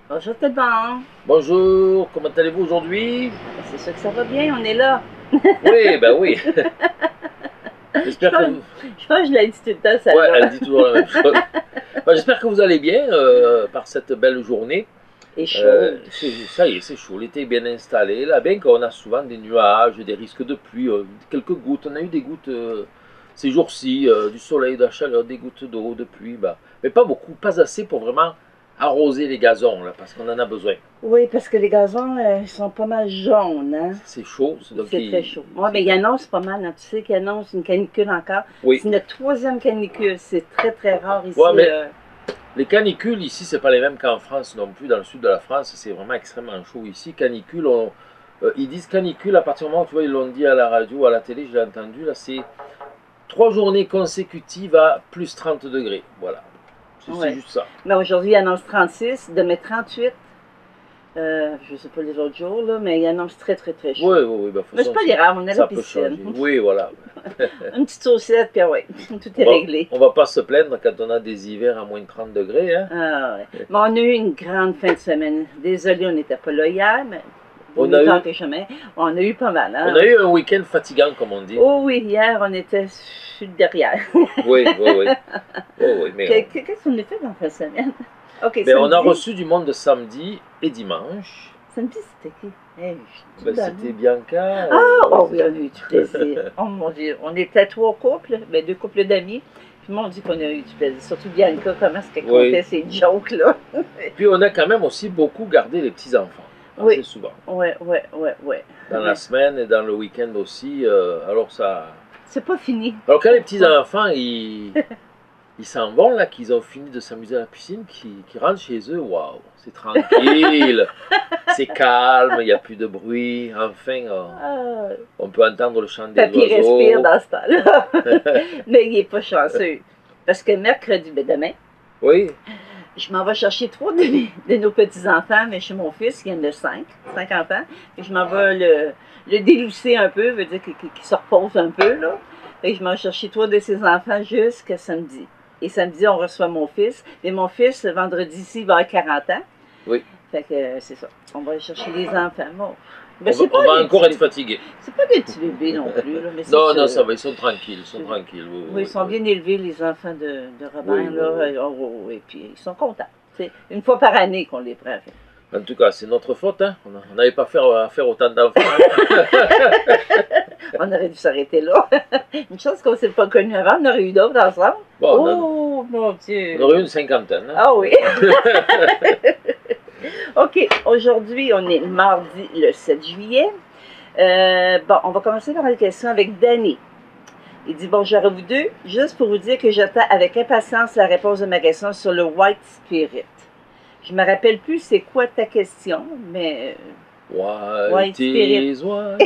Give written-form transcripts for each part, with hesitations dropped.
Bonjour tout le monde. Bonjour, comment allez-vous aujourd'hui? C'est sûr que ça va bien, on est là. Oui, ben oui. J'espère que vous... Je pense que je l'ai dit tout le temps, Ouais, celle-là. elle dit toujours la même chose. Ben, j'espère que vous allez bien par cette belle journée. Et chaud. Ça y est, c'est chaud, l'été est bien installé. Là, bien qu'on a souvent des nuages, des risques de pluie, quelques gouttes. On a eu des gouttes ces jours-ci, du soleil, de la chaleur, des gouttes d'eau, de pluie. Ben, mais pas beaucoup, pas assez pour vraiment arroser les gazons, là, parce qu'on en a besoin. Oui, parce que les gazons sont pas mal jaunes, hein? C'est chaud, donc C'est très chaud. Oui, mais il annonce pas mal, hein. Tu sais qu'il annonce une canicule encore. Oui. C'est notre troisième canicule, c'est très très rare ici. Ouais, mais les canicules ici, c'est pas les mêmes qu'en France non plus. Dans le sud de la France, c'est vraiment extrêmement chaud. Ici, canicule, ils disent canicule à partir du moment où, tu vois, ils l'ont dit à la radio, à la télé, je l'ai entendu, là, c'est 3 journées consécutives à plus 30 degrés. Voilà. C'est juste ça. Mais aujourd'hui, il annonce 36, demain 38. Je ne sais pas les autres jours, là, mais il annonce très très très chaud. Oui. Ben, mais c'est pas grave, on est à la piscine. Oui, voilà. Une petite saucette, puis ouais, tout est réglé. On va pas se plaindre quand on a des hivers à moins de 30 degrés. Hein? Ah ouais. Mais on a eu une grande fin de semaine. Désolé, on n'était pas là hier, mais on a eu pas mal. Hein? On a eu un week-end fatigant, comme on dit. Oh oui, hier, on était derrière. Oui. Qu'est-ce qu'on a fait dans la semaine? Okay, mais on a reçu du monde de samedi et dimanche. Samedi, c'était qui? Hey, c'était Bianca. Oh oui, on a eu du plaisir. Oh mon Dieu, on était 3 couples, ben 2 couples d'amis. Tout le monde dit qu'on a eu du plaisir. Surtout Bianca, comment est-ce qu'elle comptait ces jokes-là. Puis on a quand même aussi beaucoup gardé les petits-enfants. Assez souvent. Oui. Dans la semaine et dans le week-end aussi. Alors ça... C'est pas fini. Alors quand les petits-enfants, ils s'en vont, là, qu'ils ont fini de s'amuser à la piscine, qu'ils rentrent chez eux, waouh, c'est tranquille, c'est calme, il n'y a plus de bruit, enfin, on peut entendre le chant des oiseaux. Papy respire dans ce temps-là, mais il n'est pas chanceux, parce que mercredi, demain, oui. Je m'en vais chercher 3 de nos petits-enfants, mais chez mon fils, qui en a 5 enfants, et je m'en vais le délousser un peu, veut dire qu'il se repose un peu, là. Et je m'en vais chercher 3 de ses enfants jusqu'à samedi. Et samedi, on reçoit mon fils. Mais mon fils, vendredi-ci, il va avoir 40 ans. Oui. Fait que c'est ça. On va aller chercher les enfants. Bon. Ben, on va encore être fatigué. C'est pas des petits bébés non plus. Là, mais non, ça va, ils sont tranquilles. Oui, ils sont bien élevés, les enfants de Robin. Et puis ils sont contents. C'est une fois par année qu'on les prend. En tout cas, c'est notre faute. Hein? On n'avait pas à faire autant d'enfants. On aurait dû s'arrêter là. Une chance qu'on ne s'est pas connus avant, on aurait eu d'autres ensemble. Bon, mon Dieu! On aurait eu une cinquantaine. Hein? Ah oui! OK, aujourd'hui, on est mardi le 7 juillet. On va commencer par la question avec Danny. Il dit, bonjour à vous deux. Juste pour vous dire que j'attends avec impatience la réponse de ma question sur le White Spirit. Je me rappelle plus c'est quoi ta question, mais... White Spirit.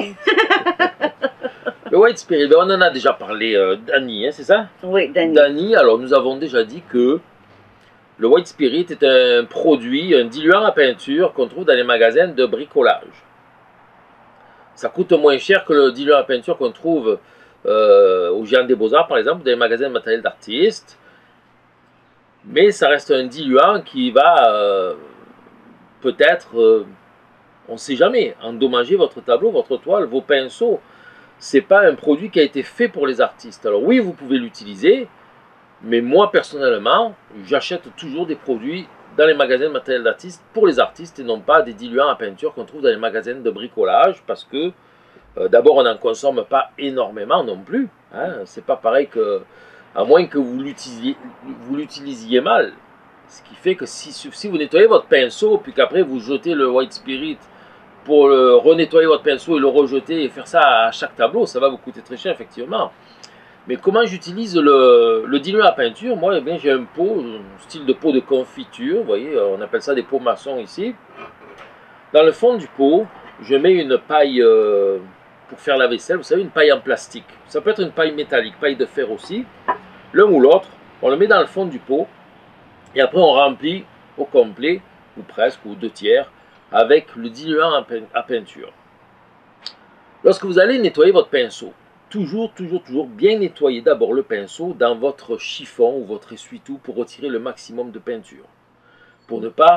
Le White Spirit, on en a déjà parlé, Danny, hein, c'est ça? Oui, Danny. Danny, alors nous avons déjà dit que le White Spirit est un produit, un diluant à peinture qu'on trouve dans les magasins de bricolage. Ça coûte moins cher que le diluant à peinture qu'on trouve au Géant des Beaux-Arts, par exemple, dans les magasins de matériel d'artistes. Mais ça reste un diluant qui va peut-être, on ne sait jamais, endommager votre tableau, votre toile, vos pinceaux. Ce n'est pas un produit qui a été fait pour les artistes. Alors oui, vous pouvez l'utiliser, mais moi personnellement, j'achète toujours des produits dans les magasins de matériel d'artistes pour les artistes et non pas des diluants à peinture qu'on trouve dans les magasins de bricolage parce que d'abord on n'en consomme pas énormément non plus. Hein, c'est pas pareil que... à moins que vous l'utilisiez mal. Ce qui fait que si vous nettoyez votre pinceau, puis qu'après vous jetez le White Spirit pour renettoyer votre pinceau et le rejeter et faire ça à chaque tableau, ça va vous coûter très cher effectivement. Mais comment j'utilise le diluant à peinture? Moi, eh j'ai un pot, un style de pot de confiture, vous voyez, on appelle ça des pots maçons ici. Dans le fond du pot, je mets une paille pour faire la vaisselle, vous savez, une paille en plastique. Ça peut être une paille métallique, paille de fer aussi. L'un ou l'autre, on le met dans le fond du pot et après on remplit au complet, ou presque, ou 2/3, avec le diluant à peinture. Lorsque vous allez nettoyer votre pinceau, toujours bien nettoyer d'abord le pinceau dans votre chiffon ou votre essuie-tout pour retirer le maximum de peinture. Pour ne pas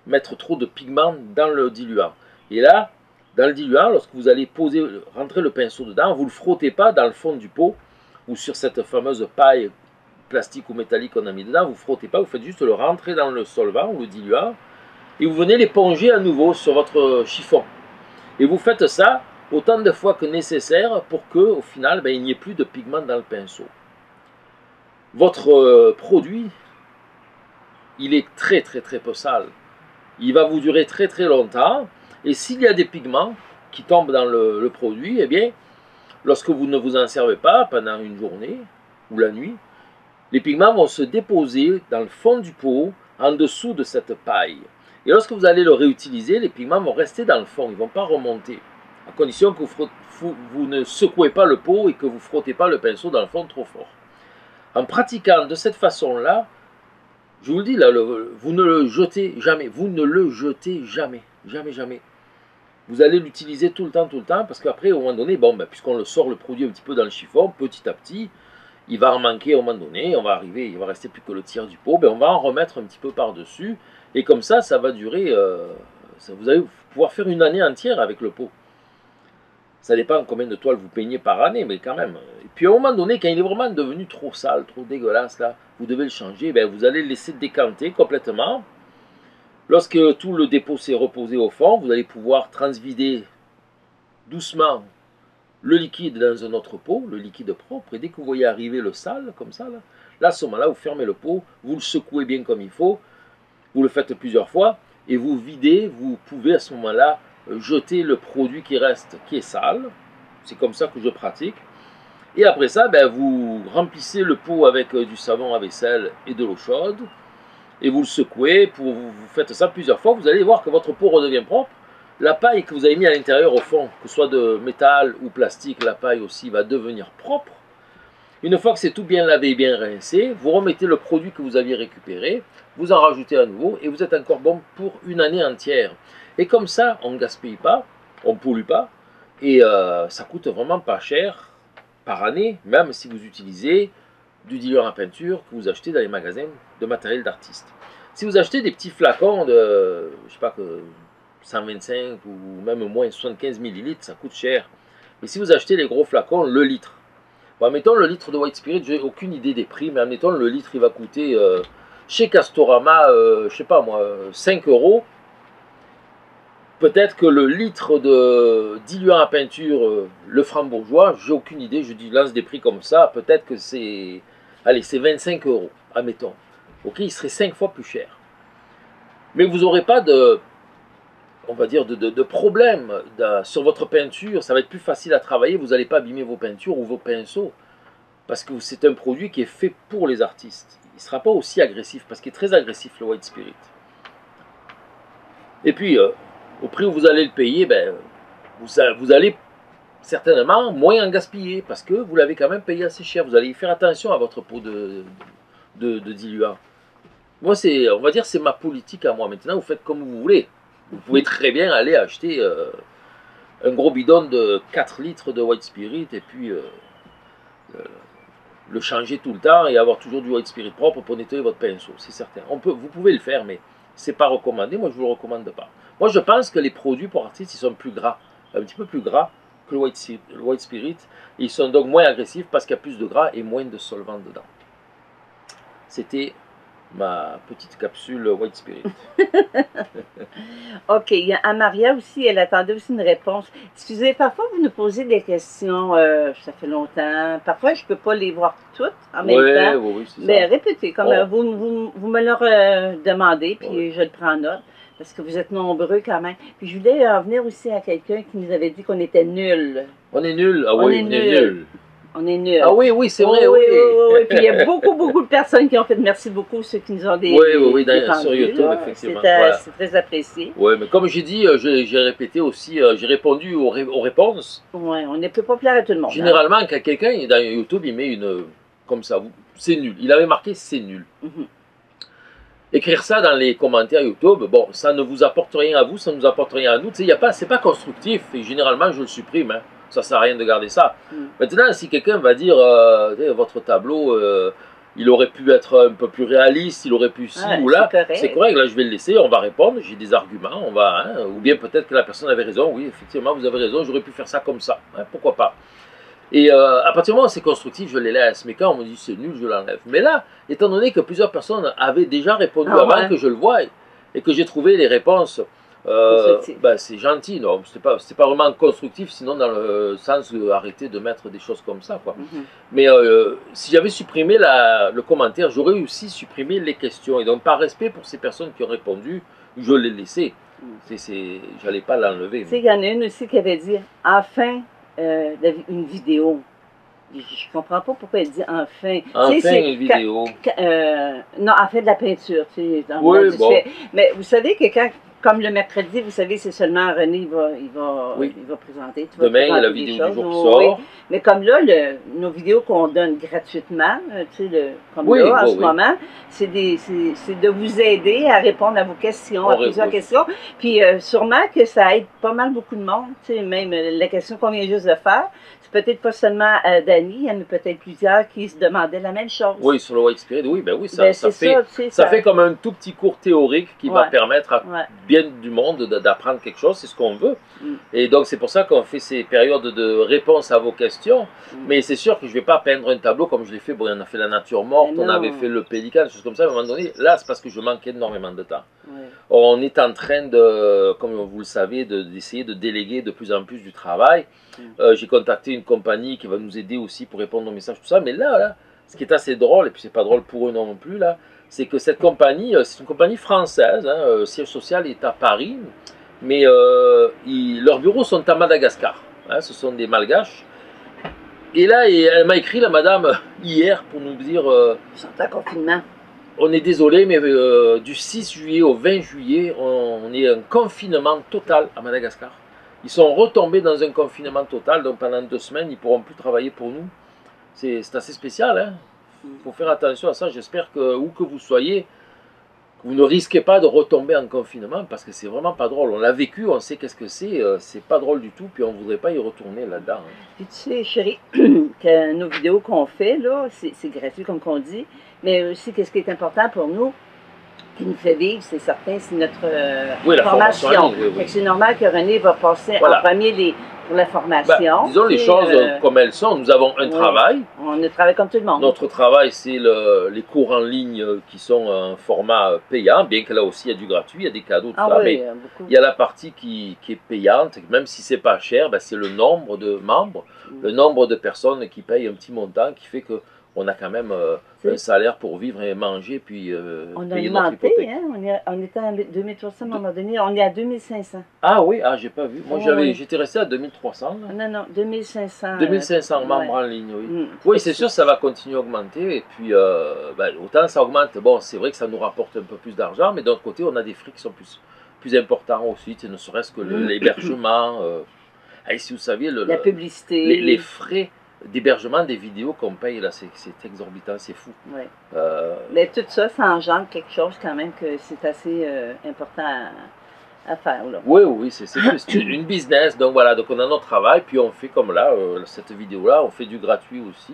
mettre trop de pigments dans le diluant. Et là, dans le diluant, lorsque vous allez rentrer le pinceau dedans, vous ne le frottez pas dans le fond du pot ou sur cette fameuse paille plastique ou métallique qu'on a mis dedans, vous ne frottez pas, vous faites juste le rentrer dans le solvant ou le diluant et vous venez l'éponger à nouveau sur votre chiffon. Et vous faites ça autant de fois que nécessaire pour que, au final, il n'y ait plus de pigments dans le pinceau. Votre produit, il est très peu sale. Il va vous durer très longtemps. Et s'il y a des pigments qui tombent dans le produit, eh bien, lorsque vous ne vous en servez pas pendant une journée ou la nuit, les pigments vont se déposer dans le fond du pot, en dessous de cette paille. Et lorsque vous allez le réutiliser, les pigments vont rester dans le fond, ils ne vont pas remonter. À condition que vous ne secouez pas le pot et que vous ne frottez pas le pinceau dans le fond trop fort. En pratiquant de cette façon-là, je vous le dis, là, vous ne le jetez jamais. Vous ne le jetez jamais. Jamais. Vous allez l'utiliser tout le temps, parce qu'après, au moment donné, puisqu'on le sort le produit un petit peu dans le chiffon, petit à petit, il va en manquer au moment donné, il va rester plus que le tiers du pot, on va en remettre un petit peu par-dessus, et comme ça va durer, vous allez pouvoir faire une année entière avec le pot. Ça dépend combien de toiles vous peignez par année, mais quand même. Et puis à un moment donné, quand il est vraiment devenu trop sale, trop dégueulasse, là, vous devez le changer, vous allez le laisser décanter complètement. Lorsque tout le dépôt s'est reposé au fond, vous allez pouvoir transvider doucement le liquide dans un autre pot, le liquide propre, et dès que vous voyez arriver le sale, comme ça, là à ce moment-là, vous fermez le pot, vous le secouez bien comme il faut, vous le faites plusieurs fois, et vous videz, vous pouvez à ce moment-là jeter le produit qui reste, qui est sale. C'est comme ça que je pratique. Et après ça, vous remplissez le pot avec du savon à vaisselle et de l'eau chaude, et vous le secouez, vous faites ça plusieurs fois, vous allez voir que votre pot redevient propre. La paille que vous avez mis à l'intérieur au fond, que ce soit de métal ou plastique, la paille aussi va devenir propre. Une fois que c'est tout bien lavé et bien rincé, vous remettez le produit que vous aviez récupéré, vous en rajoutez à nouveau et vous êtes encore bon pour une année entière. Et comme ça, on ne gaspille pas, on ne pollue pas et ça coûte vraiment pas cher par année, même si vous utilisez du diluant à peinture que vous achetez dans les magasins de matériel d'artiste. Si vous achetez des petits flacons de, je sais pas, 125 ou même moins 75 ml, ça coûte cher. Mais si vous achetez les gros flacons, le litre. Bon, admettons le litre de White Spirit, j'ai aucune idée des prix, mais admettons le litre, il va coûter chez Castorama, je sais pas moi, 5 euros. Peut-être que le litre de diluant à peinture, le Franc-Bourgeois, j'ai aucune idée, je lance des prix comme ça, peut-être que c'est, allez, c'est 25 euros, admettons. Ok, il serait 5 fois plus cher. Mais vous n'aurez pas de, on va dire, de problème sur votre peinture, ça va être plus facile à travailler, vous n'allez pas abîmer vos peintures ou vos pinceaux, parce que c'est un produit qui est fait pour les artistes. Il ne sera pas aussi agressif, parce qu'il est très agressif le White Spirit. Et puis, au prix où vous allez le payer, vous allez certainement moins en gaspiller, parce que vous l'avez quand même payé assez cher. Vous allez faire attention à votre pot de diluant. Moi, on va dire, c'est ma politique à moi. Maintenant, vous faites comme vous voulez. Vous pouvez très bien aller acheter un gros bidon de 4 litres de White Spirit et puis le changer tout le temps et avoir toujours du White Spirit propre pour nettoyer votre pinceau, c'est certain. Vous pouvez le faire, mais c'est pas recommandé. Moi, je ne vous le recommande pas. Moi, je pense que les produits pour artistes, ils sont plus gras, un petit peu plus gras que le White Spirit. Et ils sont donc moins agressifs parce qu'il y a plus de gras et moins de solvant dedans. C'était ma petite capsule White Spirit. OK. Il y a Amaria aussi, elle attendait aussi une réponse. Excusez, parfois vous nous posez des questions, ça fait longtemps. Parfois, je ne peux pas les voir toutes en même temps. Oui, c'est ça. Mais répétez, comme vous me le demandez, puis je le prends en note, parce que vous êtes nombreux quand même. Puis je voulais en venir aussi à quelqu'un qui nous avait dit qu'on était nuls. On est nuls? Ah oui, on est nuls. On est nuls. Ah oui, c'est vrai, oui. Puis il y a beaucoup de personnes qui ont fait merci beaucoup, ceux qui nous ont des. Oui, sur YouTube, là, effectivement. C'est très apprécié. Oui, mais comme j'ai dit, j'ai répété aussi, j'ai répondu aux réponses. Oui, on n'est plus populaire à tout le monde. Généralement, quand quelqu'un dans YouTube, il met une. Comme ça, c'est nul. Il avait marqué c'est nul. Écrire ça dans les commentaires YouTube, bon, ça ne vous apporte rien à vous, ça ne nous apporte rien à nous. Tu sais, c'est pas constructif et généralement, je le supprime. Hein. Ça ne sert à rien de garder ça. Maintenant, si quelqu'un va dire votre tableau, il aurait pu être un peu plus réaliste, il aurait pu ci ou là. C'est correct, là je vais le laisser, on va répondre, j'ai des arguments, on va, hein, ou bien peut-être que la personne avait raison, oui, effectivement, vous avez raison, j'aurais pu faire ça comme ça, hein, pourquoi pas. Et à partir du moment où c'est constructif, je les laisse, mais quand on me dit c'est nul, je l'enlève. Mais là, étant donné que plusieurs personnes avaient déjà répondu avant que je le voie, et que j'ai trouvé les réponses, ben, c'est gentil, non, c'est pas vraiment constructif, sinon dans le sens d'arrêter de mettre des choses comme ça, quoi. Mais si j'avais supprimé le commentaire, j'aurais aussi supprimé les questions, et donc par respect pour ces personnes qui ont répondu, je l'ai laissé. J'allais pas l'enlever. Tu sais, il y en a une aussi qui avait dit enfin une vidéo. Je comprends pas pourquoi elle dit enfin. Enfin une vidéo. Non, enfin de la peinture. Tu sais, oui, bon. Mais vous savez que quand, comme le mercredi, vous savez, c'est seulement René, il va présenter. Demain, il y a la vidéo du jour qui sort. Oui. Mais comme là, nos vidéos qu'on donne gratuitement, tu sais, comme là, en ce moment, c'est de vous aider à répondre à vos questions, à plusieurs questions. Puis sûrement que ça aide pas mal beaucoup de monde. Tu sais, même la question qu'on vient juste de faire, c'est peut-être pas seulement Dani, il y en a peut-être plusieurs qui se demandaient la même chose. Oui, sur le White Spirit, oui, ben oui, ça fait comme un tout petit cours théorique qui va permettre à bien du monde d'apprendre quelque chose, c'est ce qu'on veut. Et donc c'est pour ça qu'on fait ces périodes de réponse à vos questions. Mais c'est sûr que je ne vais pas peindre un tableau comme je l'ai fait. Bon, on a fait la nature morte, on avait fait le pélican, des choses comme ça. À un moment donné, là, c'est parce que je manquais énormément de temps. On est en train de, comme vous le savez, d'essayer de déléguer de plus en plus du travail. J'ai contacté une compagnie qui va nous aider aussi pour répondre aux messages, tout ça. Mais là, ce qui est assez drôle, et puis c'est pas drôle pour eux non plus, là, c'est que cette compagnie, c'est une compagnie française, hein, le siège social est à Paris, mais leurs bureaux sont à Madagascar. Hein, ce sont des Malgaches. Et là, elle m'a écrit, la madame, hier, pour nous dire... Ils sont en confinement. On est désolé, mais du 6 juillet au 20 juillet, on est en confinement total à Madagascar. Ils sont retombés dans un confinement total, donc pendant 2 semaines, ils ne pourront plus travailler pour nous. C'est assez spécial, hein. Il faut faire attention à ça. J'espère que, où que vous soyez, vous ne risquez pas de retomber en confinement, parce que c'est vraiment pas drôle. On l'a vécu, on sait qu'est-ce que c'est pas drôle du tout, puis on ne voudrait pas y retourner là-dedans. Hein. Puis tu sais, chérie, que nos vidéos qu'on fait, là, c'est gratuit, comme qu'on dit, mais aussi, qu'est-ce qui est important pour nous, qui nous fait vivre, c'est certain, c'est notre formation. C'est normal que René va passer en premier pour la formation. Disons les choses comme elles sont. Nous avons un travail. On travaille comme tout le monde. Notre travail, c'est les cours en ligne qui sont en format payant, bien que là aussi il y a du gratuit, il y a des cadeaux, tout ça. Mais il y a la partie qui est payante, même si c'est pas cher, c'est le nombre de membres, le nombre de personnes qui payent un petit montant qui fait que on a quand même un salaire pour vivre et manger, puis payer notre hypothèque. Hein? On était à 2300 à un moment donné, on est à 2500. Ah oui, j'ai pas vu. Moi, j'étais resté à 2300. Là. Non, 2500. 2500 membres en ligne, oui. Oui, c'est sûr, ça va continuer à augmenter, et puis autant ça augmente. Bon, c'est vrai que ça nous rapporte un peu plus d'argent, mais d'un autre côté, on a des frais qui sont plus importants aussi, ne serait-ce que l'hébergement. Si vous saviez, la publicité. Les frais d'hébergement des vidéos qu'on paye, là, c'est exorbitant, c'est fou. Ouais. Mais tout ça, ça engendre quelque chose quand même que c'est assez important à faire. Là. Oui, c'est une business, donc voilà, donc on a notre travail, puis on fait comme là, cette vidéo-là, on fait du gratuit aussi.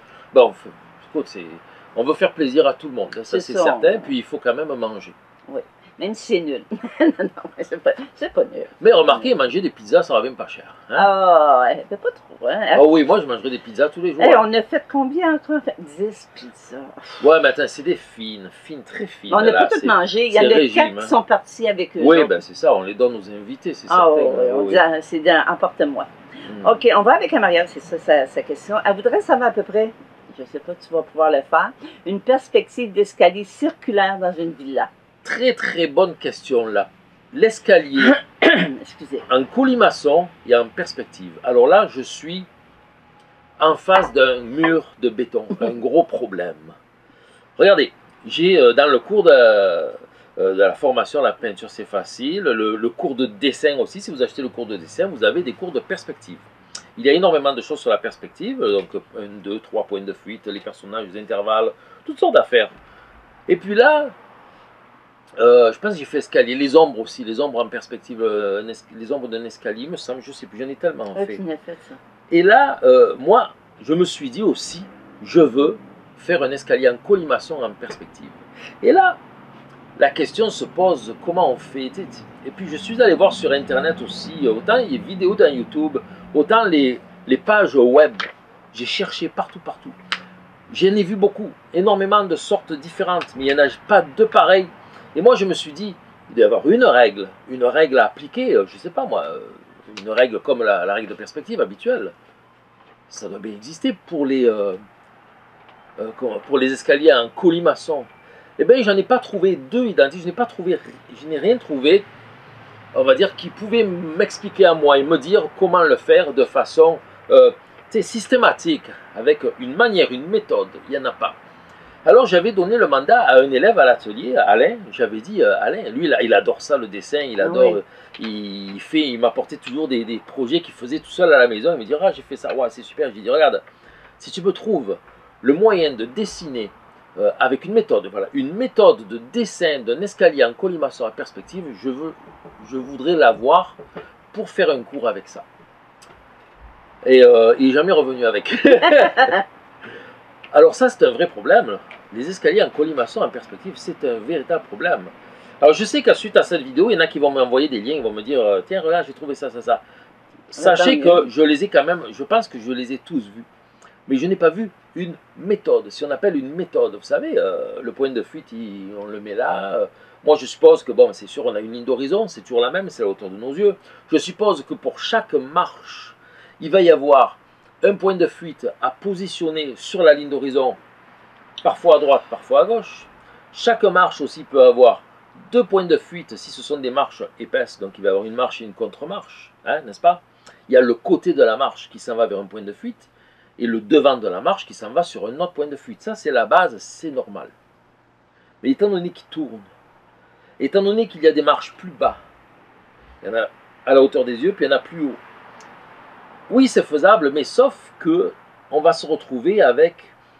On veut faire plaisir à tout le monde, ça c'est certain, puis il faut quand même manger. Oui. Même si c'est nul. Non, c'est pas nul. Mais remarquez, manger des pizzas, ça revient pas cher. Hein? Ah, pas trop. Hein? Ah oui, moi je mangerais des pizzas tous les jours. Hey, on a fait combien? On a fait 10 pizzas. Ouais, mais attends, c'est des fines, très fines. On n'a pas toutes mangé. Il y en a 4 qui sont partis avec eux. Oui, c'est ça, on les donne aux invités, c'est certain. On dit, c'est emporte-moi. OK, on va avec Marianne, c'est ça sa question. Elle voudrait savoir à peu près, je ne sais pas, tu vas pouvoir le faire, une perspective d'escalier circulaire dans une villa. Très bonne question là. L'escalier en colimaçon et en perspective. Alors là, je suis en face d'un mur de béton, un gros problème. Regardez, j'ai dans le cours de la formation, la peinture c'est facile, le cours de dessin aussi, si vous achetez le cours de dessin, vous avez des cours de perspective. Il y a énormément de choses sur la perspective, donc 1, 2, 3 points de fuite, les personnages, les intervalles, toutes sortes d'affaires. Et puis là, je pense que j'ai fait escalier, les ombres aussi, les ombres en perspective, les ombres d'un escalier, me semble, je ne sais plus, j'en ai tellement fait. Tu n'as fait ça. Et là, moi, je me suis dit aussi, je veux faire un escalier en colimaçon en perspective. Et là, la question se pose, comment on fait? Et puis je suis allé voir sur internet aussi, autant les vidéos dans YouTube, autant les pages web. J'ai cherché partout. J'en ai vu beaucoup, énormément de sortes différentes, mais il n'y en a pas deux pareilles. Et moi je me suis dit, il doit y avoir une règle à appliquer, je ne sais pas moi, une règle comme la règle de perspective habituelle. Ça doit bien exister pour les escaliers en colimaçon. Eh bien, j'en ai pas trouvé deux identiques, je n'ai rien trouvé, on va dire, qui pouvait m'expliquer à moi et me dire comment le faire de façon systématique, avec une manière, une méthode. Il n'y en a pas. Alors, j'avais donné le mandat à un élève à l'atelier, Alain. J'avais dit, Alain, lui, il adore ça, le dessin, il adore, il m'apportait toujours des projets qu'il faisait tout seul à la maison. Il me dit, ah, j'ai fait ça, ouais, c'est super. Je lui dis, regarde, si tu me trouves le moyen de dessiner avec une méthode de dessin d'un escalier en colimaçon à perspective, je voudrais l'avoir pour faire un cours avec ça. Et il n'est jamais revenu avec. Alors ça, c'est un vrai problème. Les escaliers en colimaçon en perspective, c'est un véritable problème. Alors je sais qu'à suite à cette vidéo, il y en a qui vont m'envoyer des liens, ils vont me dire, tiens, regarde, j'ai trouvé ça. Sachez que je les ai quand même, je pense que je les ai tous vus. Mais je n'ai pas vu une méthode, si on appelle une méthode. Vous savez, le point de fuite, on le met là. Moi, je suppose que, bon, c'est sûr, on a une ligne d'horizon, c'est toujours la même, c'est la hauteur de nos yeux. Je suppose que pour chaque marche, il va y avoir un point de fuite à positionner sur la ligne d'horizon, parfois à droite, parfois à gauche. Chaque marche aussi peut avoir deux points de fuite si ce sont des marches épaisses, donc il va y avoir une marche et une contre-marche, hein, n'est-ce pas? Il y a le côté de la marche qui s'en va vers un point de fuite, et le devant de la marche qui s'en va sur un autre point de fuite. Ça, c'est la base, c'est normal. Mais étant donné qu'il tourne, étant donné qu'il y a des marches plus bas, il y en a à la hauteur des yeux, puis il y en a plus haut. Oui, c'est faisable, mais sauf que on va se retrouver avec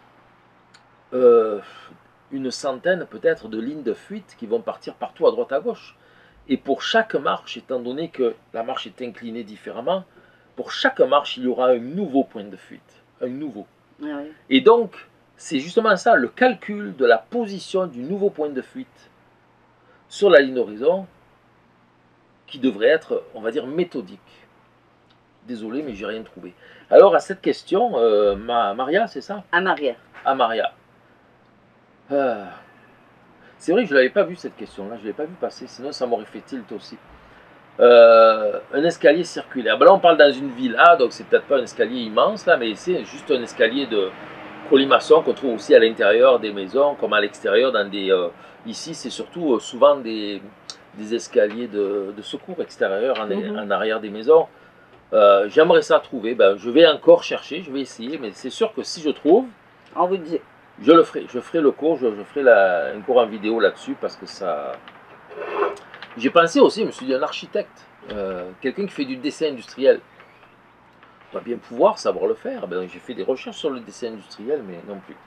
une centaine peut-être de lignes de fuite qui vont partir partout à droite à gauche. Et pour chaque marche, étant donné que la marche est inclinée différemment, pour chaque marche, il y aura un nouveau point de fuite. Un nouveau. Ah oui. Et donc, c'est justement ça, le calcul de la position du nouveau point de fuite sur la ligne d'horizon qui devrait être, on va dire, méthodique. Désolé, mais j'ai rien trouvé. Alors, à cette question, Maria, c'est ça? À Maria. À Maria. C'est vrai que je ne l'avais pas vu cette question-là, je ne l'avais pas vu passer, sinon ça m'aurait fait tilt aussi. Un escalier circulaire. Ben là, on parle dans une villa, donc c'est peut-être pas un escalier immense là, mais c'est juste un escalier de colimaçon qu'on trouve aussi à l'intérieur des maisons, comme à l'extérieur. Dans des ici, c'est surtout souvent des escaliers de secours extérieurs en arrière des maisons. J'aimerais ça trouver. Ben, je vais encore chercher, je vais essayer, mais c'est sûr que si je trouve, on vous dit. Je le ferai. Je ferai le cours, je ferai un cours en vidéo là-dessus parce que ça. J'ai pensé aussi, je me suis dit, un architecte, quelqu'un qui fait du dessin industriel, doit bien pouvoir savoir le faire. Ben, j'ai fait des recherches sur le dessin industriel, mais non plus.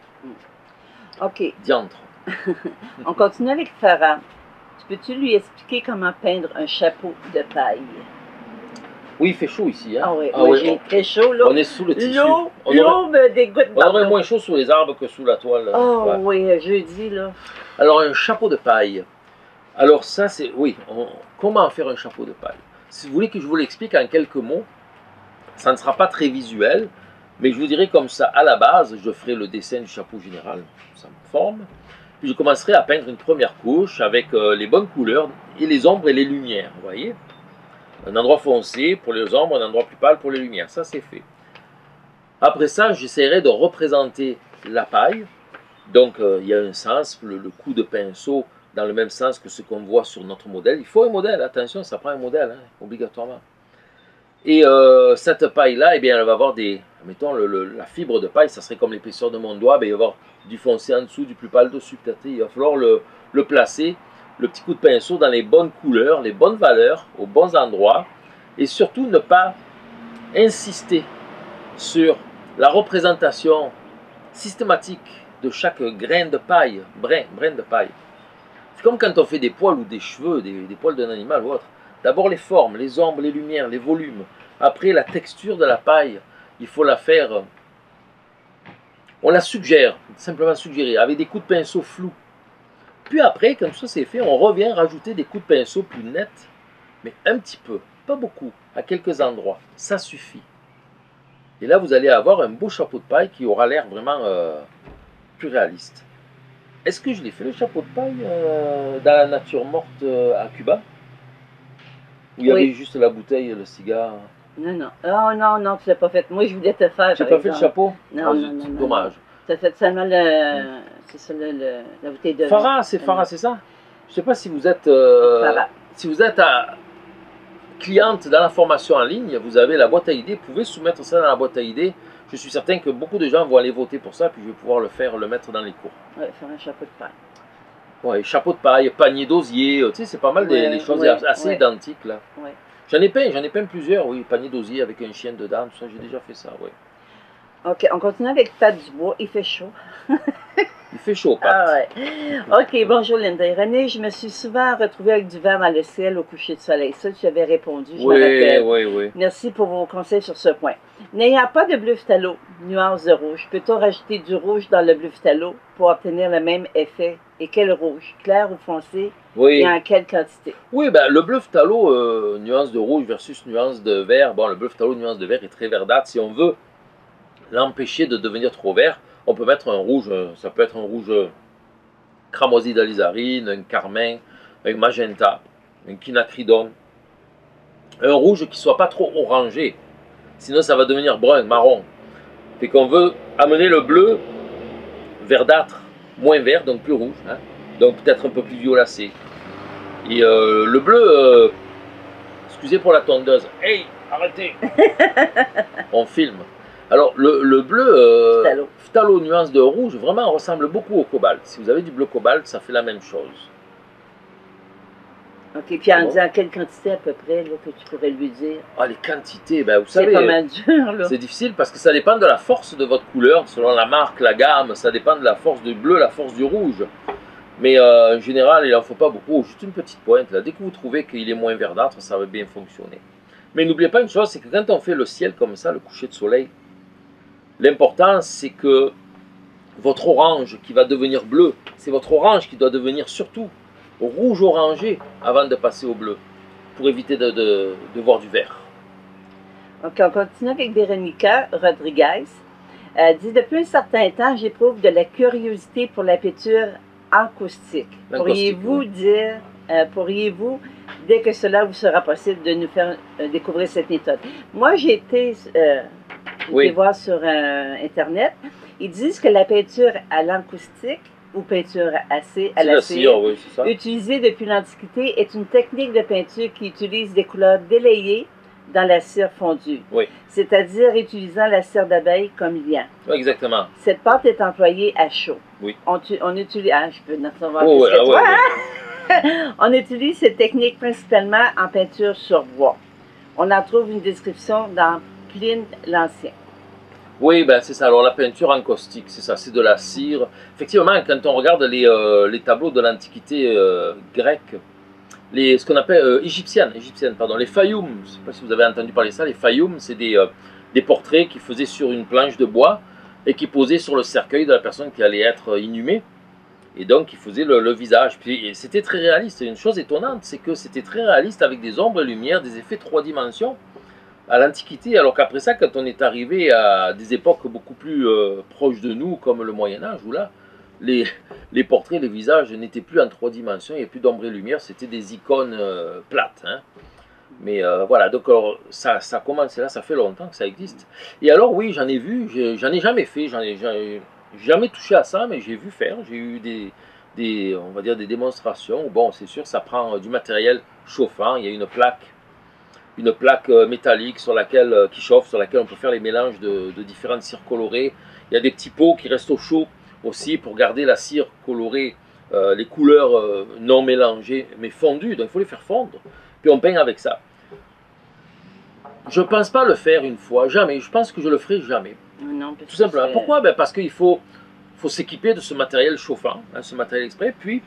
OK. Diantre. On continue avec Farah. Peux-tu lui expliquer comment peindre un chapeau de paille? Oui, il fait chaud ici. Hein? Ah oui, oui, j'ai très chaud. Là. On est sous le tissu. L'eau me dégoûte. On aurait moins chaud sous les arbres que sous la toile. Oh ouais. Oui, jeudi, là. Alors, un chapeau de paille. Alors ça, c'est... Oui, comment faire un chapeau de paille? Si vous voulez que je vous l'explique en quelques mots, ça ne sera pas très visuel, mais je vous dirai comme ça, à la base, je ferai le dessin du chapeau général, ça me forme. Puis je commencerai à peindre une première couche avec les bonnes couleurs et les ombres et les lumières, vous voyez? Un endroit foncé pour les ombres, un endroit plus pâle pour les lumières, ça c'est fait. Après ça, j'essaierai de représenter la paille. Donc il y a un sens, le coup de pinceau dans le même sens que ce qu'on voit sur notre modèle. Il faut un modèle, attention, ça prend un modèle, hein, obligatoirement. Et cette paille-là, eh bien, elle va avoir des... Mettons, la fibre de paille, ça serait comme l'épaisseur de mon doigt, ben, il va y avoir du foncé en dessous, du plus pâle dessus, peut-être. Il va falloir le placer, le petit coup de pinceau dans les bonnes couleurs, les bonnes valeurs, aux bons endroits. Et surtout, ne pas insister sur la représentation systématique de chaque grain de paille, brin de paille. C'est comme quand on fait des poils ou des cheveux, des poils d'un animal ou autre. D'abord les formes, les ombres, les lumières, les volumes. Après la texture de la paille, il faut la faire On la suggère, simplement suggérée, avec des coups de pinceau flous. Puis après, comme ça c'est fait, on revient rajouter des coups de pinceau plus nets, mais un petit peu, pas beaucoup, à quelques endroits. Ça suffit. Et là, vous allez avoir un beau chapeau de paille qui aura l'air vraiment plus réaliste. Est-ce que je l'ai fait le chapeau de paille dans la nature morte à Cuba? Où il y avait juste la bouteille, le cigare? Non, non. Oh non, non, tu l'as pas fait. Moi, je voulais te faire. J'ai pas fait le chapeau? Non, non, non. Dommage. Tu as fait seulement c'est ça, la bouteille de Farah, c'est Farah, c'est ça? Je sais pas si vous êtes cliente dans la formation en ligne, vous avez la boîte à idées, vous pouvez soumettre ça dans la boîte à idées. Je suis certain que beaucoup de gens vont aller voter pour ça, puis je vais pouvoir le mettre dans les cours. Oui, faire un chapeau de paille. Oui, chapeau de paille, panier d'osier, tu sais, c'est pas mal des choses assez identiques là. Ouais. J'en ai peint plusieurs, oui, panier d'osier avec un chien dedans, tout ça, j'ai déjà fait ça, oui. Ok, on continue avec Pat Dubois, il fait chaud. Il fait chaud, Pat. Ah ouais. Ok, bonjour Linda et René, je me suis souvent retrouvée avec du verre dans le ciel au coucher de soleil. Ça, tu avais répondu, je me rappelle. Oui. Merci pour vos conseils sur ce point. N'ayant pas de bleu phthalo, nuance de rouge, peut-on rajouter du rouge dans le bleu phthalo pour obtenir le même effet? Et quel rouge? Clair ou foncé? Oui. Et en quelle quantité? Oui, ben, le bleu phthalo, nuance de rouge versus nuance de vert. Bon, le bleu phthalo, nuance de vert est très verdâtre. Si on veut l'empêcher de devenir trop vert, on peut mettre un rouge, ça peut être un rouge cramoisi d'alizarine, un carmin, un magenta, un quinacridone. Un rouge qui ne soit pas trop orangé, sinon ça va devenir brun, marron. Et qu'on veut amener le bleu verdâtre, moins vert, donc plus rouge, hein, donc peut-être un peu plus violacé. Et le bleu, excusez pour la tondeuse, hey, arrêtez. On filme. Alors le bleu phthalo nuance de rouge vraiment ressemble beaucoup au cobalt. Si vous avez du bleu cobalt, ça fait la même chose. Ok, puis en disant quelle quantité à peu près là, que tu pourrais lui dire? Ah, les quantités, ben, vous savez, c'est pas mal dur là. C'est difficile parce que ça dépend de la force de votre couleur, selon la marque, la gamme, ça dépend de la force du bleu, la force du rouge. Mais en général, il n'en faut pas beaucoup, juste une petite pointe. Là. Dès que vous trouvez qu'il est moins verdâtre, ça va bien fonctionner. Mais n'oubliez pas une chose, c'est que quand on fait le ciel comme ça, le coucher de soleil, l'important c'est que votre orange qui va devenir bleu, c'est votre orange qui doit devenir surtout rouge orangé avant de passer au bleu, pour éviter de voir du vert. Ok, on continue avec Véronica Rodriguez. Elle dit, depuis un certain temps, j'éprouve de la curiosité pour la peinture acoustique. Pourriez-vous dire, dès que cela vous sera possible, de nous faire découvrir cette méthode? Moi, j'ai été voir sur Internet. Ils disent que la peinture à l'acoustique ou peinture à la cire, utilisée depuis l'Antiquité, est une technique de peinture qui utilise des couleurs délayées dans la cire fondue, c'est-à-dire utilisant la cire d'abeille comme liant. Oui, exactement. Cette pâte est employée à chaud. Oui. On utilise, je peux en savoir plus que toi, hein? On utilise cette technique principalement en peinture sur bois. On en trouve une description dans Pline l'Ancien. Oui, ben c'est ça. Alors la peinture en caustique, c'est ça, c'est de la cire. Effectivement, quand on regarde les tableaux de l'Antiquité grecque, ce qu'on appelle égyptienne, pardon, les fayoums, je ne sais pas si vous avez entendu parler de ça, les fayoums, c'est des portraits qui faisaient sur une planche de bois et qui posaient sur le cercueil de la personne qui allait être inhumée. Et donc, ils faisaient le visage. Puis c'était très réaliste. Et une chose étonnante, c'est que c'était très réaliste avec des ombres et lumières, des effets 3 dimensions à l'Antiquité, alors qu'après ça, quand on est arrivé à des époques beaucoup plus proches de nous, comme le Moyen-Âge, où là, les portraits, les visages n'étaient plus en 3 dimensions, il n'y avait plus d'ombre et lumière, c'était des icônes plates. Hein. Mais voilà, donc alors, ça a commencé là, ça fait longtemps que ça existe. Et alors oui, j'en ai vu, j'en ai jamais fait, j'en ai jamais touché à ça, mais j'ai vu faire, j'ai eu on va dire des démonstrations, où bon, c'est sûr, ça prend du matériel chauffant, il y a une plaque métallique sur laquelle, qui chauffe, sur laquelle on peut faire les mélanges de différentes cires colorées. Il y a des petits pots qui restent au chaud aussi pour garder la cire colorée, les couleurs non mélangées, mais fondues, donc il faut les faire fondre. Puis on peint avec ça. Je ne pense pas le faire une fois, jamais. Je pense que je le ferai jamais. Non, tout simplement. Pourquoi? Ben parce qu'il faut s'équiper de ce matériel chauffant, hein, ce matériel exprès, puis...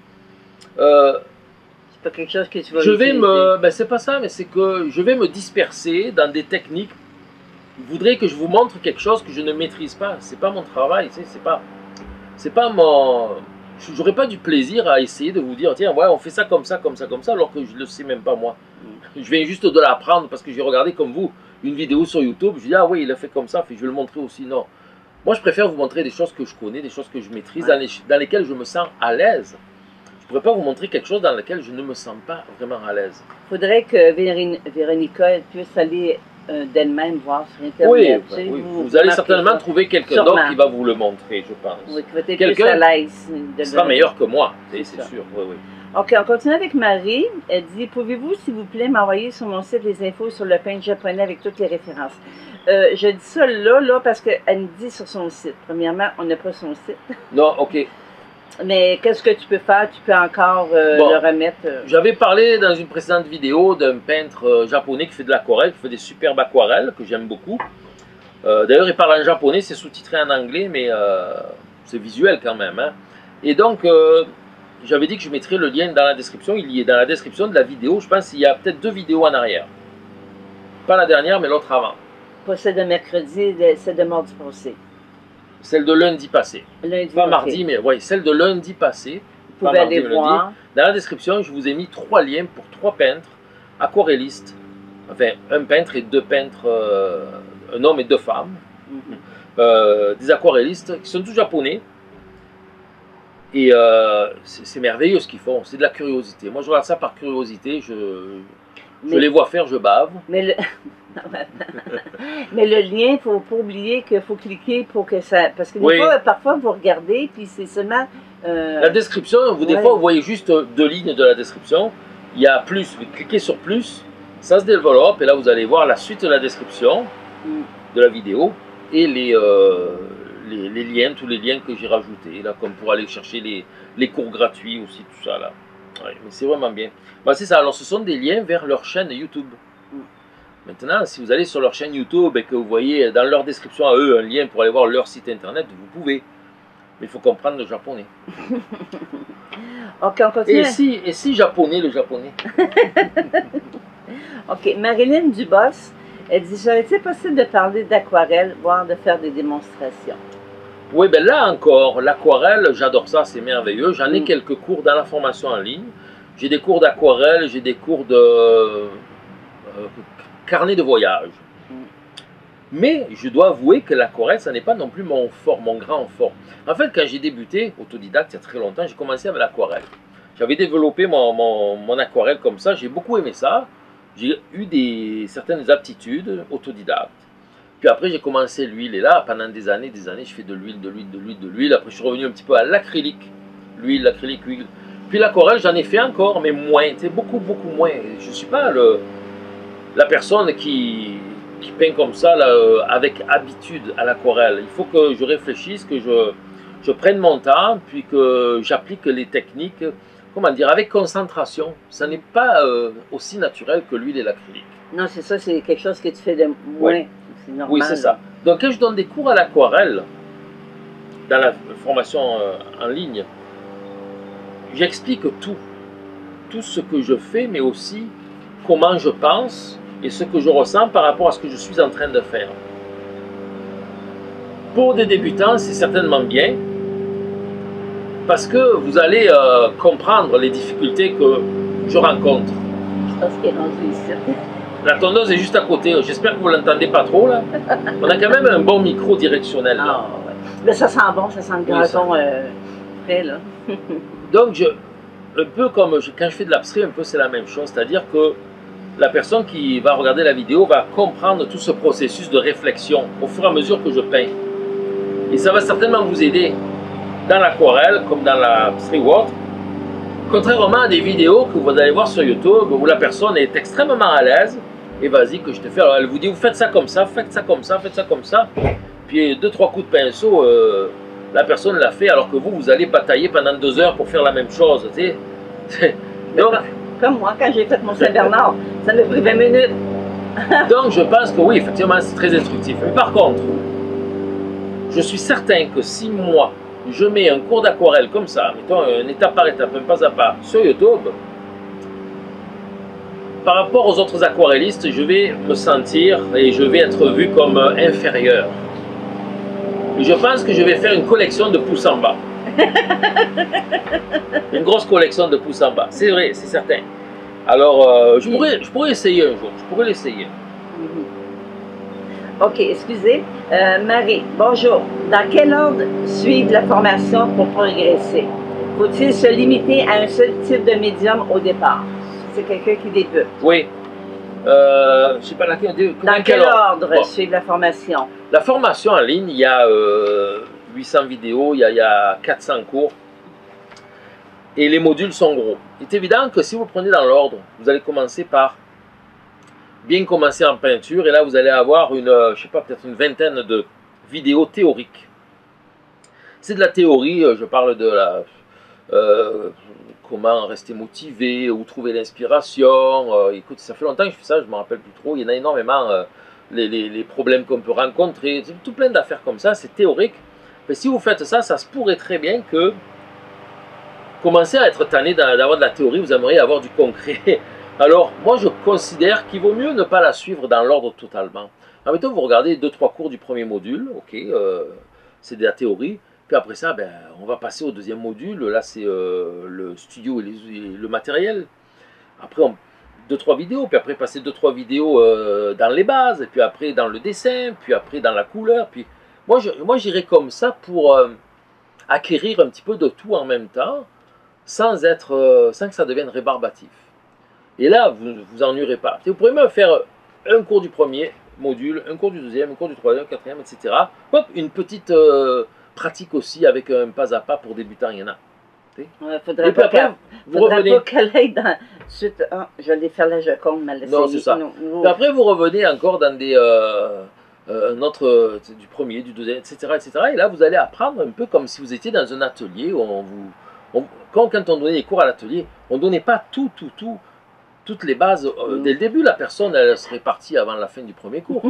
pas quelque chose que tu vas ben c'est pas ça, mais c'est que je vais me disperser dans des techniques voudrait que je vous montre quelque chose que je ne maîtrise pas. C'est pas mon travail, tu sais, c'est pas mon... J'aurais pas du plaisir à essayer de vous dire, tiens, ouais, on fait ça, comme ça, comme ça, comme ça, alors que je le sais même pas moi. Je viens juste de l'apprendre parce que j'ai regardé comme vous une vidéo sur YouTube, je dis, ah oui, il a fait comme ça, je vais le montrer aussi. Non. Moi, je préfère vous montrer des choses que je connais, des choses que je maîtrise, dans lesquelles je me sens à l'aise. Je ne pourrais pas vous montrer quelque chose dans lequel je ne me sens pas vraiment à l'aise. Il faudrait que Véronica elle puisse aller d'elle-même voir sur Internet. Oui, oui. Vous allez certainement trouver quelqu'un d'autre qui va vous le montrer, je pense. Oui, qui va être plus à l'aise. Sera meilleur que moi, c'est sûr. Oui, oui. OK, on continue avec Marie. Elle dit, pouvez-vous, s'il vous plaît, m'envoyer sur mon site les infos sur le pain japonais avec toutes les références? Je dis ça là, parce qu'elle me dit sur son site. Premièrement, on n'a pas son site. Non, OK. Mais qu'est-ce que tu peux faire? Tu peux encore le remettre. J'avais parlé dans une précédente vidéo d'un peintre japonais qui fait de l'aquarelle, qui fait des superbes aquarelles, que j'aime beaucoup. D'ailleurs, il parle en japonais, c'est sous-titré en anglais, mais c'est visuel quand même. Hein. Et donc, j'avais dit que je mettrais le lien dans la description. Il y est dans la description de la vidéo. Je pense qu'il y a peut-être 2 vidéos en arrière. Pas la dernière, mais l'autre avant. Pas celle de mercredi, celle de mardi passé. Celle de lundi passé. Lundi, pas mardi, mais oui, celle de lundi passé. Vous pouvez aller voir. Dans la description, je vous ai mis 3 liens pour 3 peintres aquarellistes. Enfin, un peintre et 2 peintres, un homme et 2 femmes. Des aquarellistes qui sont tous japonais. Et c'est merveilleux ce qu'ils font, c'est de la curiosité. Moi, je regarde ça par curiosité, je les vois faire, je bave. Mais le, mais le lien, il ne faut pas oublier qu'il faut cliquer pour que ça... Parce que des fois, parfois, vous regardez, puis c'est seulement... La description, des fois, vous voyez juste 2 lignes de la description. Il y a plus, vous cliquez sur plus, ça se développe, et là, vous allez voir la suite de la description de la vidéo, et les liens, tous les liens que j'ai rajoutés, là, comme pour aller chercher les cours gratuits aussi, tout ça, là. Ouais, mais c'est vraiment bien. Bah, c'est ça, alors ce sont des liens vers leur chaîne YouTube. Maintenant, si vous allez sur leur chaîne YouTube et que vous voyez dans leur description à eux un lien pour aller voir leur site internet, vous pouvez. Mais il faut comprendre le japonais. Ok, on continue. Et si japonais, le japonais. Ok, Marilyn Dubos, elle dit, serait-il possible de parler d'aquarelle, voire de faire des démonstrations? Oui, ben là encore, l'aquarelle, j'adore ça, c'est merveilleux. J'en ai quelques cours dans la formation en ligne. J'ai des cours d'aquarelle, j'ai des cours de carnet de voyage. Mais je dois avouer que l'aquarelle, ça n'est pas non plus mon fort, mon grand fort. En fait, quand j'ai débuté, autodidacte, il y a très longtemps, j'ai commencé avec l'aquarelle. J'avais développé mon aquarelle comme ça, j'ai beaucoup aimé ça. J'ai eu certaines aptitudes autodidactes. Puis après, j'ai commencé l'huile. Et là, pendant des années, je fais de l'huile, de l'huile, de l'huile, de l'huile. Après, je suis revenu un petit peu à l'acrylique. L'huile, l'acrylique, l'huile. Puis l'aquarelle, j'en ai fait encore, mais moins. C'est beaucoup, beaucoup moins. Je ne suis pas la personne qui peint comme ça, là, avec habitude à l'aquarelle. Il faut que je réfléchisse, que je prenne mon temps, puis que j'applique les techniques, comment dire, avec concentration. Ça n'est pas aussi naturel que l'huile et l'acrylique. Non, c'est ça, c'est quelque chose que tu fais de moins. Ouais. Oui, c'est ça. Donc, quand je donne des cours à l'aquarelle, dans la formation en ligne, j'explique tout. Tout ce que je fais, mais aussi comment je pense et ce que je ressens par rapport à ce que je suis en train de faire. Pour des débutants, c'est certainement bien, parce que vous allez comprendre les difficultés que je rencontre. Je pense qu'il est rendu ici. La tondeuse est juste à côté. J'espère que vous ne l'entendez pas trop, là. On a quand même un bon micro directionnel, là. Ah, ouais. Mais ça sent bon, ça sent le gazon frais, là. Donc, un peu comme quand je fais de l'abstrait, un peu c'est la même chose. C'est-à-dire que la personne qui va regarder la vidéo va comprendre tout ce processus de réflexion au fur et à mesure que je peins. Et ça va certainement vous aider dans l'aquarelle, comme dans l'abstrait ou autre. Contrairement à des vidéos que vous allez voir sur YouTube où la personne est extrêmement à l'aise, et vas-y que je te fais. Alors elle vous dit, vous faites ça comme ça, faites ça comme ça, faites ça comme ça. Puis 2-3 coups de pinceau, la personne l'a fait, alors que vous allez batailler pendant 2 heures pour faire la même chose. Tu sais. Donc, comme moi, quand j'ai fait mon Saint-Bernard, ça m'a pris 20 minutes. Donc je pense que oui, effectivement, c'est très instructif. Mais par contre, je suis certain que si moi, je mets un cours d'aquarelle comme ça, mettons un étape par étape, un pas à pas, sur YouTube, par rapport aux autres aquarellistes, je vais me sentir et je vais être vu comme inférieur. Et je pense que je vais faire une collection de pouces en bas. Une grosse collection de pouces en bas, c'est vrai, c'est certain. Alors, je pourrais essayer un jour, je pourrais l'essayer. OK, excusez. Marie, bonjour. Dans quel ordre suivre la formation pour progresser? Faut-il se limiter à un seul type de médium au départ? C'est quelqu'un qui débute. Oui. Je ne sais pas laquelle. Dans quel ordre suivre la formation? La formation en ligne, il y a 800 vidéos, il y a 400 cours. Et les modules sont gros. Il est évident que si vous prenez dans l'ordre, vous allez commencer par bien commencer en peinture. Et là, vous allez avoir je sais pas, peut-être une vingtaine de vidéos théoriques. C'est de la théorie, je parle de la... comment rester motivé, où trouver l'inspiration. Écoute, ça fait longtemps que je fais ça, je ne me rappelle plus trop. Il y en a énormément, les problèmes qu'on peut rencontrer, tout plein d'affaires comme ça, c'est théorique. Mais si vous faites ça, ça se pourrait très bien que commencez à être tanné d'avoir de la théorie, vous aimeriez avoir du concret. Alors, moi, je considère qu'il vaut mieux ne pas la suivre dans l'ordre totalement. En même temps, vous regardez 2-3 cours du premier module, ok, c'est de la théorie. Puis après ça, ben, on va passer au deuxième module. Là, c'est le studio et le matériel. Après, 2-3 vidéos. Puis après, passer 2-3 vidéos dans les bases. Et puis après, dans le dessin. Puis après, dans la couleur. Puis moi j'irais comme ça pour acquérir un petit peu de tout en même temps, sans que ça devienne rébarbatif. Et là, vous ne vous ennuierez pas. Vous pourrez même faire un cours du premier module, un cours du deuxième, un cours du troisième, quatrième, etc. Hop, une petite... pratique aussi avec un pas à pas pour débutants, il y en a. Faudrait pas qu'elle aille dans... Suite, je vais aller faire la Joconde, mais non, c'est ça. Puis après, vous revenez encore dans des... un autre du premier, du deuxième, etc., etc. Et là, vous allez apprendre un peu comme si vous étiez dans un atelier où quand on donnait les cours à l'atelier, on ne donnait pas toutes les bases. Dès le début, la personne, elle serait partie avant la fin du premier cours.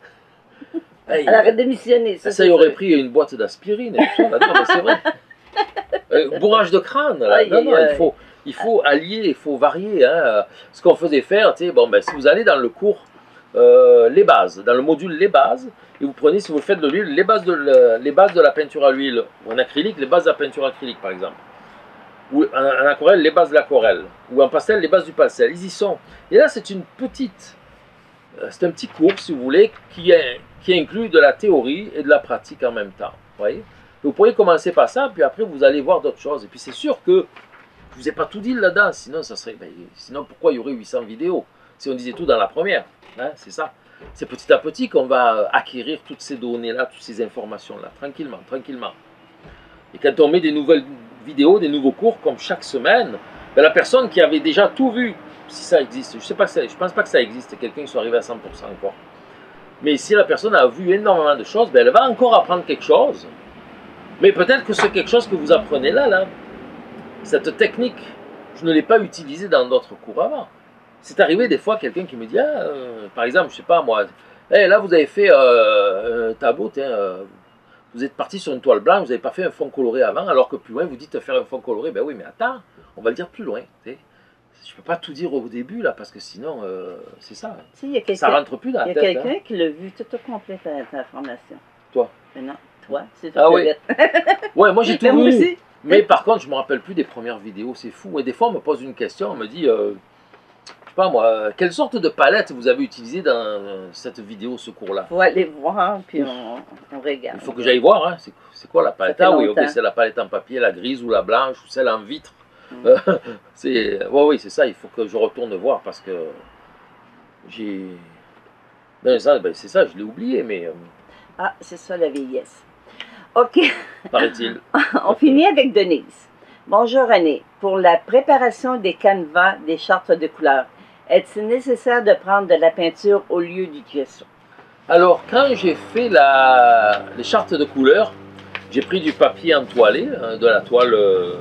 Hey, elle aurait démissionné. Ça y aurait pris une boîte d'aspirine. C'est vrai. Bourrage de crâne. Là. Non, il faut allier, il faut varier. Hein. Ce qu'on faisait faire, bon, ben, si vous allez dans le cours les bases, dans le module les bases, et vous prenez, si vous faites de l'huile, les bases de la peinture à l'huile, ou en acrylique, les bases de la peinture acrylique, par exemple. Ou en aquarelle, les bases de l'aquarelle. Ou en pastel, les bases du pastel. Ils y sont. Et là, c'est un petit cours, si vous voulez, qui inclut de la théorie et de la pratique en même temps. Voyez, vous pourriez commencer par ça, puis après vous allez voir d'autres choses. Et puis c'est sûr que je ne vous ai pas tout dit là-dedans, sinon sinon pourquoi il y aurait 800 vidéos si on disait tout dans la première, hein, c'est ça. C'est petit à petit qu'on va acquérir toutes ces données-là, toutes ces informations-là, tranquillement, tranquillement. Et quand on met des nouvelles vidéos, des nouveaux cours, comme chaque semaine, ben, la personne qui avait déjà tout vu, si ça existe, je ne pense pas que ça existe, quelqu'un qui soit arrivé à 100% encore. Mais si la personne a vu énormément de choses, ben elle va encore apprendre quelque chose. Mais peut-être que c'est quelque chose que vous apprenez là, cette technique, je ne l'ai pas utilisée dans d'autres cours avant. C'est arrivé des fois quelqu'un qui me dit, par exemple, je ne sais pas moi, là vous avez fait un tableau, vous êtes parti sur une toile blanche, vous n'avez pas fait un fond coloré avant, alors que plus loin vous dites faire un fond coloré. Ben oui, mais attends, on va le dire plus loin. T'sais. Je ne peux pas tout dire au début, là, parce que sinon, c'est ça. Ça rentre plus dans la tête. Il y a quelqu'un qui l'a vu tout au complet, ta formation. Toi? Mais non, toi, c'est tout. Ah oui. Ouais, moi j'ai tout vu. Aussi. Mais par contre, je ne me rappelle plus des premières vidéos, c'est fou. Et des fois, on me pose une question, on me dit, je ne sais pas moi, quelle sorte de palette vous avez utilisée dans cette vidéo, ce cours-là? Il faut aller voir, puis on regarde. Il faut que j'aille voir, hein. C'est quoi la palette? Ah oui, ok, c'est la palette en papier, la grise ou la blanche, ou celle en vitre. Oui, c'est ça, il faut que je retourne voir parce que j'ai... Ben, c'est ça, je l'ai oublié, mais... Ah, c'est ça la vieillesse. OK. Paraît-il. On finit avec Denise. Bonjour René. Pour la préparation des canevas, des chartes de couleurs, est-il nécessaire de prendre de la peinture au lieu du gesso? Alors, quand j'ai fait les chartes de couleurs, j'ai pris du papier entoilé, de la toile...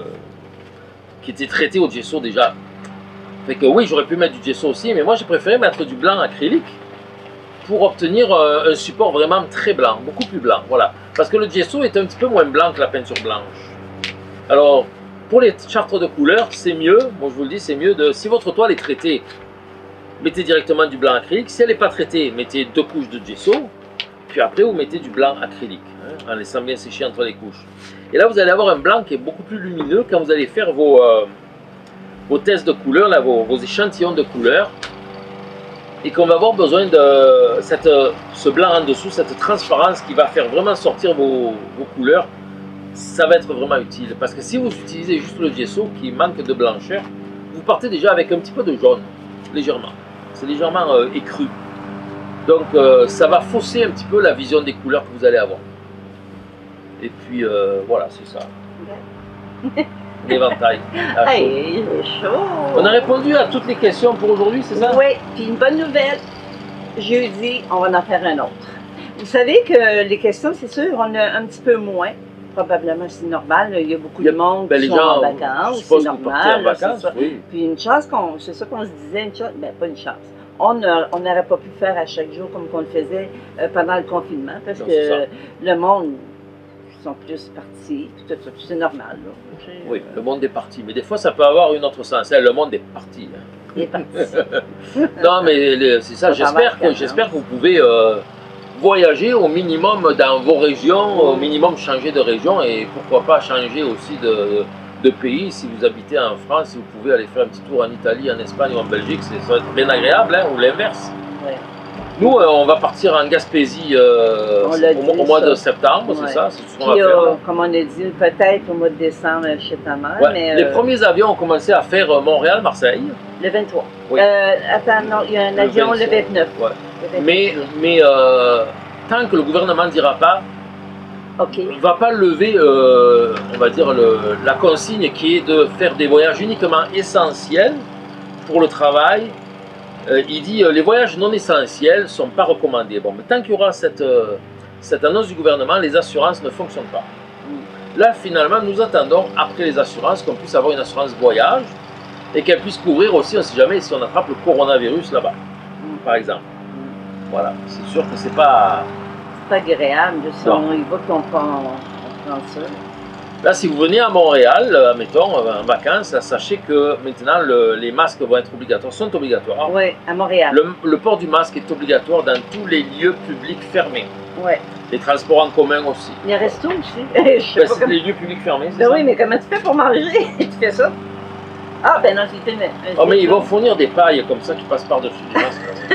qui était traité au gesso déjà. Fait que oui, j'aurais pu mettre du gesso aussi, mais moi j'ai préféré mettre du blanc acrylique pour obtenir un support vraiment très blanc, beaucoup plus blanc, voilà. Parce que le gesso est un petit peu moins blanc que la peinture blanche. Alors, pour les chartes de couleurs, c'est mieux, moi je vous le dis, c'est mieux si votre toile est traitée mettez directement du blanc acrylique. Si elle n'est pas traitée, mettez 2 couches de gesso. Puis après, vous mettez du blanc acrylique, hein, en laissant bien sécher entre les couches. Et là, vous allez avoir un blanc qui est beaucoup plus lumineux quand vous allez faire vos tests de couleurs, là, vos échantillons de couleurs. Et qu'on va avoir besoin de ce blanc en dessous, cette transparence qui va faire vraiment sortir vos couleurs. Ça va être vraiment utile. Parce que si vous utilisez juste le gesso qui manque de blancheur, vous partez déjà avec un petit peu de jaune, légèrement. C'est légèrement écru. Donc ça va fausser un petit peu la vision des couleurs que vous allez avoir. Et puis voilà, c'est ça. L'éventail. Hey, il est chaud. On a répondu à toutes les questions pour aujourd'hui, c'est ça? Oui, puis une bonne nouvelle. Jeudi, on va en faire un autre. Vous savez que les questions, c'est sûr, on a un petit peu moins. Probablement, c'est normal. Il y a beaucoup de monde qui sont en vacances. C'est normal. Vacances, oui. Puis une chance, c'est ça qu'on se disait, une chance, ben pas une chance. On n'aurait pas pu faire à chaque jour comme on le faisait pendant le confinement parce que le monde sont plus partis, tout ça, c'est normal. Là. Oui, le monde est parti, mais des fois ça peut avoir une autre sens. Le monde est parti. Hein. Il est parti. Non, mais c'est ça. J'espère que vous pouvez voyager au minimum dans vos régions, au minimum changer de région et pourquoi pas changer aussi de pays. Si vous habitez en France, si vous pouvez aller faire un petit tour en Italie, en Espagne ou en Belgique, ça va être bien agréable, hein, ou l'inverse. Ouais. Nous, on va partir en Gaspésie au mois de septembre, c'est ça? C'est ce qu'on va faire. Comme on a dit, peut-être au mois de décembre chez ta mère. Ouais. Mais, les premiers avions ont commencé à faire Montréal-Marseille. Le 23. Oui. Attends, non, il y a un avion le 29. Ouais. Le 29. Mais tant que le gouvernement ne dira pas, okay. Il ne va pas lever, on va dire, la consigne qui est de faire des voyages uniquement essentiels pour le travail. Il dit les voyages non essentiels ne sont pas recommandés. Bon, mais tant qu'il y aura cette annonce du gouvernement, les assurances ne fonctionnent pas. Là, finalement, nous attendons, après les assurances, qu'on puisse avoir une assurance voyage et qu'elle puisse couvrir aussi, on ne sait jamais, si on attrape le coronavirus là-bas, par exemple. Voilà, c'est sûr que c'est pas... pas agréable, il va qu'on prend ça. Là, si vous venez à Montréal, admettons, en vacances, sachez que maintenant, les masques vont être obligatoires, sont obligatoires. Oui, à Montréal. Le port du masque est obligatoire dans tous les lieux publics fermés. Oui. Les transports en commun aussi. Les restos aussi. C'est les lieux publics fermés, c'est ça? Oui, mais comment tu fais pour manger? Tu fais ça? Ah, ben non, c'était... Oh, mais ils vont fournir des pailles comme ça qui passent par-dessus les masques.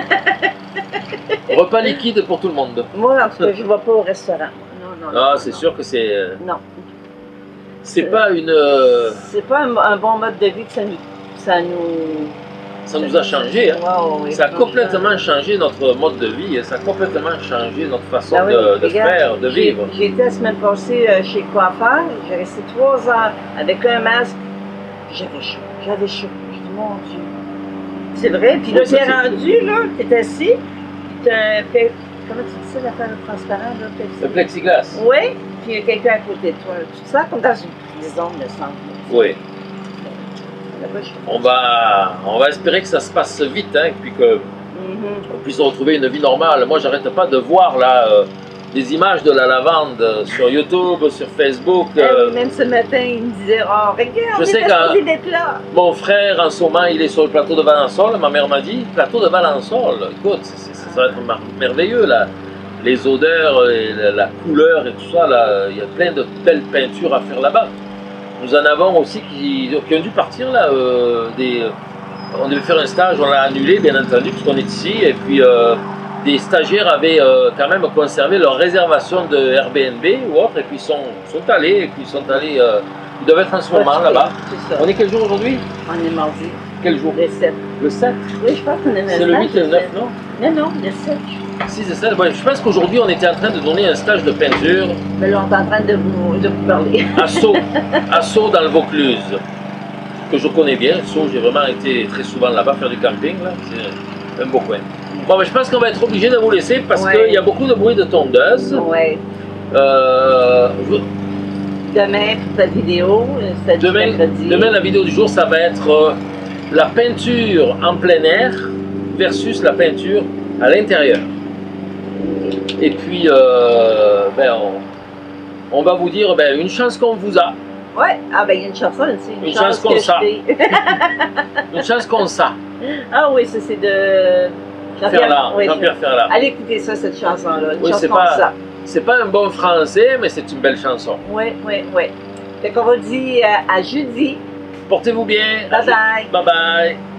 Repas liquide pour tout le monde. Moi, en tout cas, je ne vais pas au restaurant. Non, c'est sûr que c'est... Non. C'est pas une... C'est pas un bon mode de vie que ça nous a changé. Hein. Wow, ça a complètement changé notre mode de vie. Ça a complètement changé notre façon de faire, de vivre. J'ai été la semaine passée chez le coiffeur. J'ai resté 3 heures avec un masque. J'avais chaud. J'avais chaud. Je dis, mon Dieu. C'est vrai. Puis là, t'es rendu, là, t'es assis. Puis t'as fait... Comment tu dis ça, l'affaire transparente, là? Le plexiglas. Oui. Puis il y a quelqu'un à côté de toi. Tu te sens comme dans une prison, me semble. Oui. On va espérer que ça se passe vite, hein, puis qu'on puisse retrouver une vie normale. Moi, j'arrête pas de voir là des images de la lavande sur YouTube, sur Facebook. Même ce matin, il me disait, oh, regarde, je sais d'être là. Mon frère, en ce moment, il est sur le plateau de Valençol. Ma mère m'a dit, plateau de Valençol, écoute, ça va être merveilleux là. Les odeurs, et la couleur et tout ça, là, il y a plein de belles peintures à faire là-bas. Nous en avons aussi qui ont dû partir là. On devait faire un stage, on l'a annulé bien entendu puisqu'on est ici. Et puis des stagiaires avaient quand même conservé leur réservation de Airbnb ou autre. Et puis ils sont allés, ils doivent être en ce moment là-bas. On est quel jour aujourd'hui? On est mardi. Quel jour? Le 7. Le 7? Oui, je pense qu'on est le 7. C'est le 8 et le 9, non? Non, le 7. 6 et 7. Ouais, je pense qu'aujourd'hui on était en train de donner un stage de peinture. Mais là, on est en train de vous parler. À Sceaux dans le Vaucluse, que je connais bien. Sceaux, j'ai vraiment été très souvent là-bas faire du camping. C'est un beau coin. Bon, mais je pense qu'on va être obligé de vous laisser parce qu'il y a beaucoup de bruit de tondeuse. Oui. Demain, pour ta vidéo, demain, la vidéo du jour, ça va être la peinture en plein air versus la peinture à l'intérieur. Et puis, on va vous dire une chance qu'on vous a. Ouais, ah ben il y a une chanson aussi, Une chance qu'on ça. t'ai. Une chance comme ça. Ah oui, ça c'est de Ferland, oui, Jean-Pierre Ferland. allez écouter ça, cette chanson-là. Une Oui, chanson c'est comme pas, ça. c'est pas un bon français, mais c'est une belle chanson. Oui, oui, oui. Fait qu'on va dire à jeudi. Portez-vous bien. Bye bye. Bye bye.